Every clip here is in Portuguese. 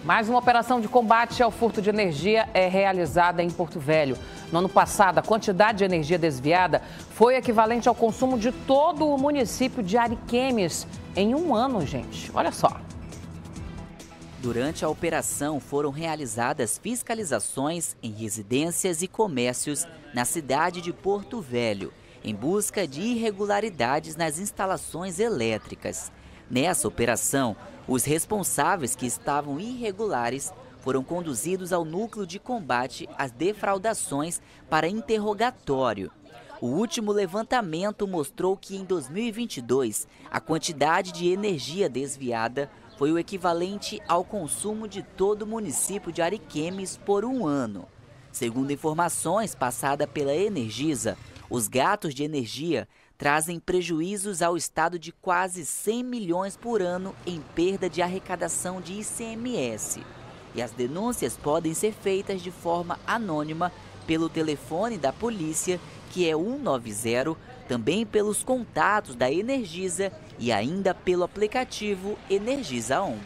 Mais uma operação de combate ao furto de energia é realizada em Porto Velho. No ano passado, a quantidade de energia desviada foi equivalente ao consumo de todo o município de Ariquemes em um ano, gente. Olha só. Durante a operação, foram realizadas fiscalizações em residências e comércios na cidade de Porto Velho, em busca de irregularidades nas instalações elétricas. Nessa operação, os responsáveis que estavam irregulares foram conduzidos ao núcleo de combate às defraudações para interrogatório. O último levantamento mostrou que em 2022, a quantidade de energia desviada foi o equivalente ao consumo de todo o município de Ariquemes por um ano. Segundo informações passadas pela Energisa, os gatos de energia trazem prejuízos ao estado de quase 100 milhões por ano em perda de arrecadação de ICMS. E as denúncias podem ser feitas de forma anônima pelo telefone da polícia, que é 190, também pelos contatos da Energisa e ainda pelo aplicativo Energisa On.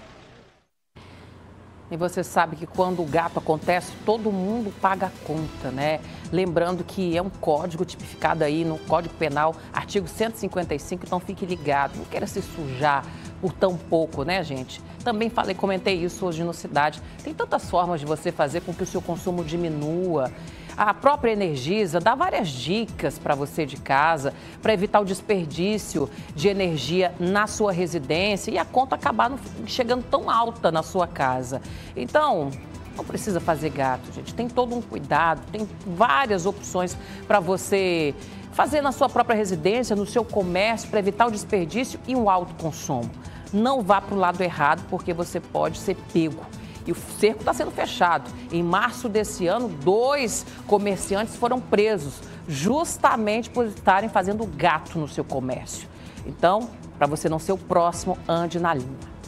E você sabe que quando o gato acontece, todo mundo paga a conta, né? Lembrando que é um código tipificado aí no Código Penal, artigo 155, então fique ligado. Não queira se sujar por tão pouco, né, gente? Também comentei isso hoje no Cidade. Tem tantas formas de você fazer com que o seu consumo diminua. A própria Energisa dá várias dicas para você de casa, para evitar o desperdício de energia na sua residência e a conta acabar não chegando tão alta na sua casa. Então, não precisa fazer gato, gente. Tem todo um cuidado, tem várias opções para você fazer na sua própria residência, no seu comércio, para evitar o desperdício e um alto consumo. Não vá para o lado errado, porque você pode ser pego. E o cerco está sendo fechado. Em março desse ano, 2 comerciantes foram presos, justamente por estarem fazendo gato no seu comércio. Então, para você não ser o próximo, ande na linha.